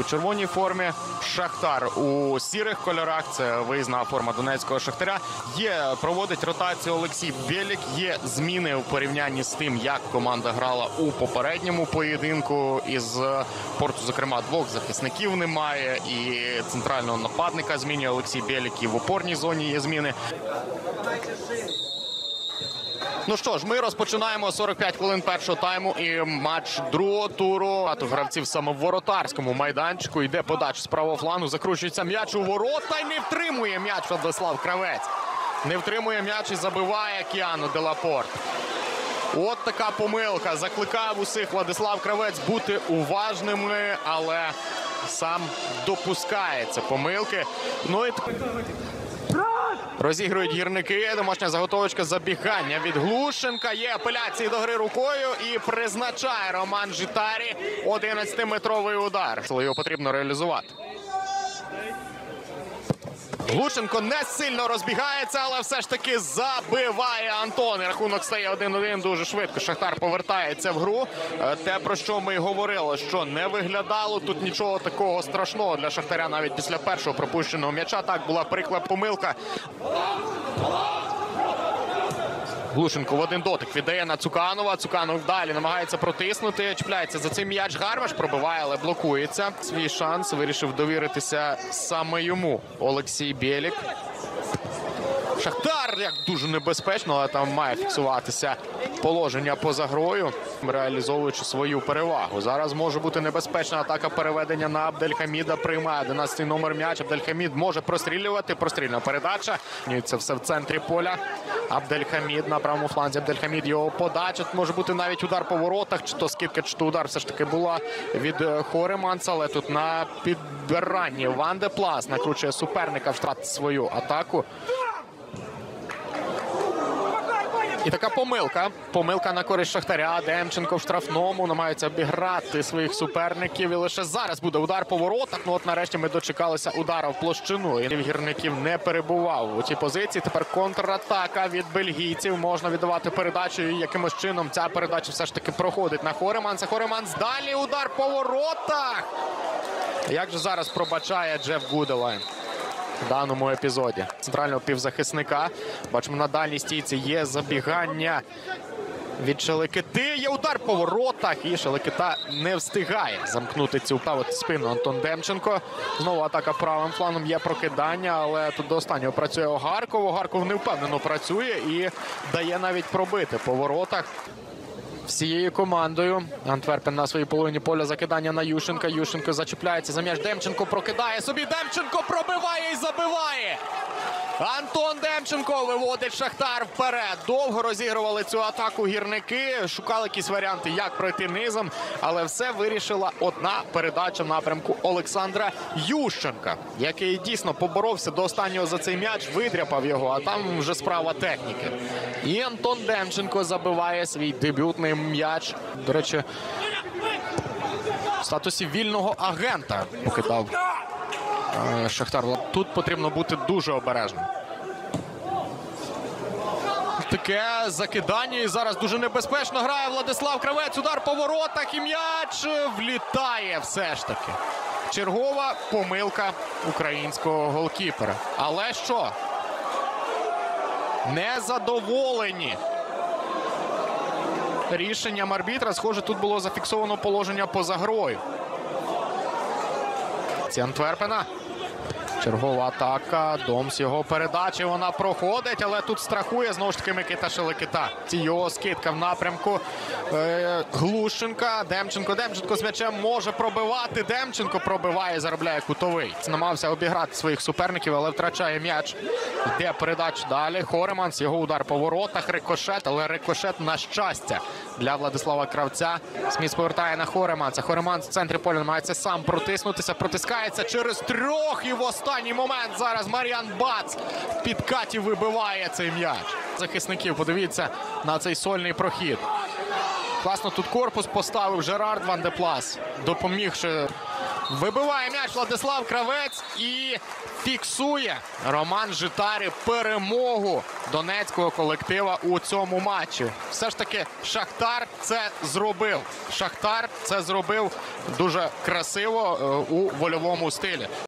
у червоній формі, Шахтар у сірих кольорах. Це виїзна форма донецького Шахтаря. Проводить ротацію Олексій Бєлік. Є зміни у порівнянні з тим, як команда грала у попередньому поєдинку. Із Порту, зокрема, двох захисників немає. І центрального нападника змінює Олексій Бєлік. І в опорній зоні є зміни. Ну що ж, ми розпочинаємо 45 хвилин першого тайму і матч другого туру. А то гравців саме в воротарському майданчику. Йде подача з правого флангу, закручується м'яч у ворота і не втримує м'яч Владислав Кравець. Не втримує м'яч і забиває Кіану Делапорт. От така помилка. Закликав усіх Владислав Кравець бути уважними, але сам допускається помилки. Ну і розігрують гірники. Домашня заготовочка, забігання від Глушенка. Є апеляції до гри рукою і призначає Роман Житарі 11-метровий удар. Його потрібно реалізувати. Глушенко не сильно розбігається, але все ж таки забиває Антон. І рахунок стає 1-1 дуже швидко. Шахтар повертається в гру. Те, про що ми говорили, що не виглядало тут нічого такого страшного для Шахтаря навіть після першого пропущеного м'яча. Так, була прикла помилка. Глушенко в один дотик віддає на Цуканова. Цуканов далі намагається протиснути. Чіпляється за цей м'яч. Гармаш пробиває, але блокується. Свій шанс вирішив довіритися саме йому Олексій Бєлік. Шахтар, як дуже небезпечно, але там має фіксуватися положення поза грою, реалізовуючи свою перевагу. Зараз може бути небезпечна атака переведення на Абдельхаміда. Приймає 11-й номер м'яч. Абдельхамід може прострілювати. Прострільна передача. Це все в центрі поля. Абдельхамід на правому фланзі. Абдельхамід, його подача. Може бути навіть удар по воротах. Чи то скидка, чи то удар все ж таки була від Хореманса. Але тут на підбиранні Ван де Плас накручує суперника, втратити свою атаку. І така помилка. Помилка на користь Шахтаря. Демченко в штрафному намагається обіграти своїх суперників. І лише зараз буде удар по воротах. Ну от нарешті ми дочекалися удара в площину. І Гірників не перебував у цій позиції. Тепер контратака від бельгійців. Можна віддавати передачу. І якимось чином ця передача все ж таки проходить на Хореманса. Хореманс далі удар по воротах. Як же зараз пробачає Джеф Гуделайн в даному епізоді центрального півзахисника. Бачимо, на дальній стійці є забігання від Шелекети. Є удар по воротах, і Шелекета не встигає замкнути цю спину Антон Демченко. Знову атака правим флангом, є прокидання, але тут до останнього працює Огарков. Огарков невпевнено працює і дає навіть пробити по воротах. Всією командою. Антверпен на своїй половині поля, закидання на Ющенка. Ющенко зачіпляється за м'яч. Демченко прокидає собі. Демченко пробиває і забиває. Антон Демченко виводить Шахтар вперед. Довго розігрували цю атаку гірники. Шукали якісь варіанти, як пройти низом. Але все вирішила одна передача в напрямку Олександра Ющенка, який дійсно поборовся до останнього за цей м'яч, видряпав його, а там вже справа техніки. І Антон Демченко забиває свій дебютний м'яч. До речі, в статусі вільного агента покидав Шахтар. Тут потрібно бути дуже обережним. Таке закидання. І зараз дуже небезпечно грає Владислав Кравець. Удар по воротах і м'яч влітає все ж таки. Чергова помилка українського голкіпера. Але що? Незадоволені рішенням арбітра. Схоже, тут було зафіксовано положення поза грою. Антверпена. Чергова атака. Домс, його передачі. Вона проходить, але тут страхує знову ж таки Микита Шелекета. Його скидка в напрямку Глушенка. Демченко з м'ячем може пробивати. Демченко пробиває, заробляє кутовий. Намагався обіграти своїх суперників, але втрачає м'яч. Йде передача далі. Хореманс, його удар по воротах. Рикошет, але рикошет на щастя для Владислава Кравця. Сміс повертає на Хореманса. Хореманс в центрі поля намагається сам протиснутися. Протискається через трьох. І в останній момент зараз Мар'ян Бац в підкаті вибиває цей м'яч. Захисників, подивіться на цей сольний прохід. Класно тут корпус поставив Жерард Ван де Плас, допомігши Вибиває м'яч Владислав Кравець і фіксує Роман Житарі перемогу донецького колектива у цьому матчі. Все ж таки Шахтар це зробив. Шахтар це зробив дуже красиво у вольовому стилі.